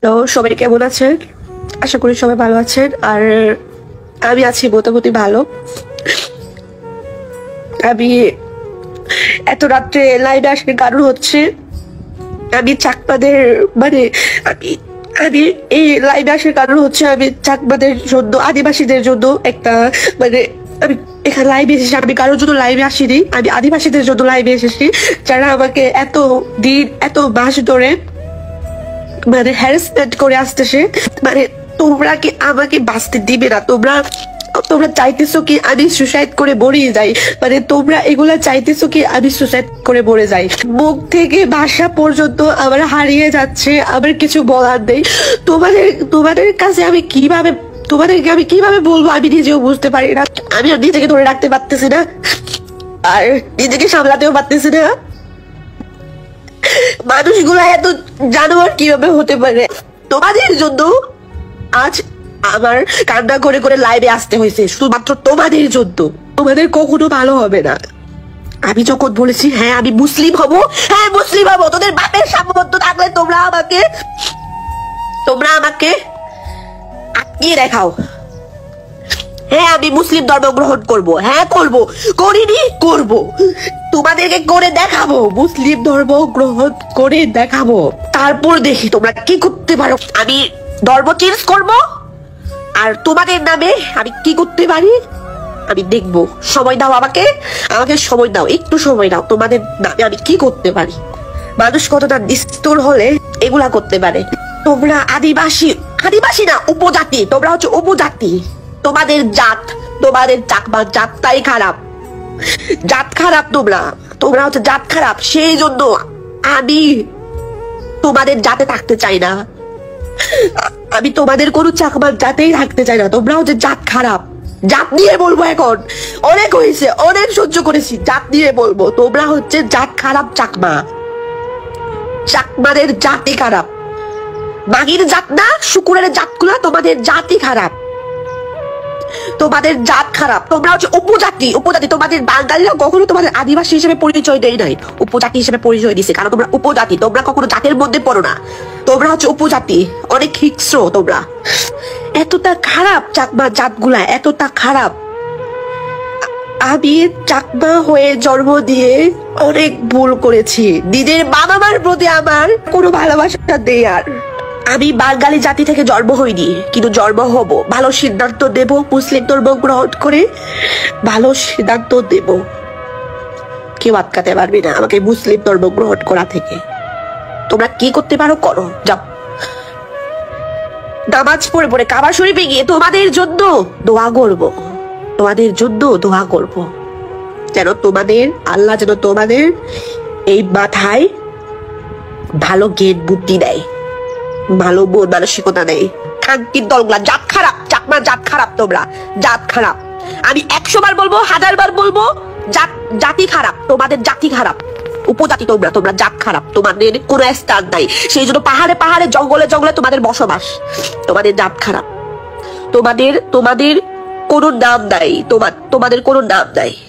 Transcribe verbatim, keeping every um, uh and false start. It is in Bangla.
তো সবাই কেমন আছেন? আশা করি সবাই ভালো আছেন। আর আমি আছি মোটামুটি ভালো। আমি এত রাত্রে লাইভে আসার কারণ হচ্ছে আমি চাকমাদের মানে আমি আমি এই লাইভে আসার কারণ হচ্ছে আমি চাকমাদের জন্য, আদিবাসীদের জন্য একটা মানে আমি এখানে লাইভে এসেছি। আমি কারোর জন্য লাইভে আসিনি, আমি আদিবাসীদের জন্য লাইভে এসেছি, যারা আমাকে এত দিন এত মাস ধরে মানে হ্যারাসমেন্ট করে আসতেছে। মানে তোমরা কি আমাকে বাঁচতে দিবে না? তোমরা তোমরা চাইতেছো কি আমি সুসাইড করে মরে যাই? মানে তোমরা এগুলা চাইতেছো কি আমি সুসাইড করে মরে যাই? মুখ থেকে ভাষা পর্যন্ত আমার হারিয়ে যাচ্ছে, আমার কিছু বলার নেই। তোমাদের তোমাদের কাছে আমি কিভাবে তোমাদেরকে আমি কিভাবে বলবো আমি নিজেও বুঝতে পারি না। আমি নিজেকে ধরে রাখতে পারতেছি না, আর নিজেকে সামলাতেও পারতেছি না। মানুষগুলা এত জানোয়ার কিভাবে হতে পারে? তোমাদের জন্য আজ আমার কান্না করে করে লাইভে আসতে হয়েছে, শুধুমাত্র তোমাদের জন্য। তোমাদের কখনো ভালো হবে না। আমি যখন বলেছি হ্যাঁ আমি মুসলিম হব, হ্যাঁ মুসলিম হবো, তোদের বাপের সামর্থ্য থাকলে তোমরা আমাকে তোমরা আমাকে আটকিয়ে দেখাও। হ্যাঁ আমি মুসলিম ধর্ম গ্রহণ করব, হ্যাঁ করব, করিনি করব, তোমাদেরকে করে দেখাবো, মুসলিম ধর্ম গ্রহণ করে দেখাবো। তারপর দেখি তোমরা কি করতে পারো। আমি ধর্ম চেঞ্জ করব, আর তোমাদের নামে আমি কি করতে পারি আমি দেখবো। সময় দাও আমাকে, আমাকে সময় দাও, একটু সময় দাও। তোমাদের নামে আমি কি করতে পারি। মানুষ কতটা নিষ্ঠুর হলে এগুলা করতে পারে। তোমরা আদিবাসী, আদিবাসী না উপজাতি, তোমরা হচ্ছে উপজাতি। তোমাদের জাত, তোমাদের চাকমা জাতটাই খারাপ, জাত খারাপ। তোমরা তোমরা হচ্ছে জাত খারাপ, সেই জন্য আমি তোমাদের জাতে থাকতে চাই না। আমি তোমাদের কোনো চাকমার জাতেই থাকতে চাই না। তোমরা হচ্ছে জাত খারাপ। জাত নিয়ে বলবো, এখন অনেক হয়েছে, অনেক সহ্য করেছি, জাত নিয়ে বলবো। তোমরা হচ্ছে জাত খারাপ চাকমা, চাকমাদের জাতি খারাপ। মাগির জাত না, শুকুরের জাতগুলা, তোমাদের জাতি খারাপ, তোমাদের জাত খারাপ। তোমরা হচ্ছে উপজাতি, উপজাতি। তোমাদের বাঙালিরা কখনো তোমাদের আদিবাসী হিসেবে পরিচয় দেয় নাই, উপজাতি হিসেবে পরিচয় দিছে, কারণ তোমরা উপজাতি। তোমরা কখনো জাতের মধ্যে পড়ো না, তোমরা হচ্ছে উপজাতি। অনেক হিংস্র তোমরা, এতটা খারাপ চাকমা জাতগুলা, এতটা খারাপ। আমি চাকমা হয়ে জন্ম দিয়ে অনেক ভুল করেছি। নিজের বাবা মার প্রতি আমার কোনো ভালোবাসা নেই আর। আমি বাঙালি জাতি থেকে জন্ম হইনি, কিন্তু জন্ম হব। ভালো সিদ্ধান্ত দেব, মুসলিম ধর্ম গ্রহণ করে ভালো সিদ্ধান্ত দেব। কেউ আটকাতে পারবি না আমাকে মুসলিম ধর্ম গ্রহণ করা থেকে। তোমরা কি করতে পারো করো, যাও। নামাজ পড়ে পড়ে কাবা শরীফে গিয়ে তোমাদের জন্য দোয়া করব, তোমাদের জন্য দোয়া করব, যেন তোমাদের আল্লাহ যেন তোমাদের এই মাথায় ভালো জ্ঞান বুদ্ধি দেয়, ভালো মন মানসিকতা নেই। খানকির দলগুলা জাত খারাপ, চাকমা জাত খারাপ, তোমরা জাত খারাপ। আমি একশো বার বলবো, হাজার বার বলবো, জাত জাতি খারাপ, তোমাদের জাতি খারাপ। উপজাতি তোমরা, তোমরা জাত খারাপ, তোমাদের কোনো স্থান নাই। সেই জন্য পাহাড়ে পাহাড়ে জঙ্গলে জঙ্গলে তোমাদের বসবাস। তোমাদের জাত খারাপ, তোমাদের তোমাদের কোনো নাম নাই, তোমার তোমাদের কোনো নাম নাই।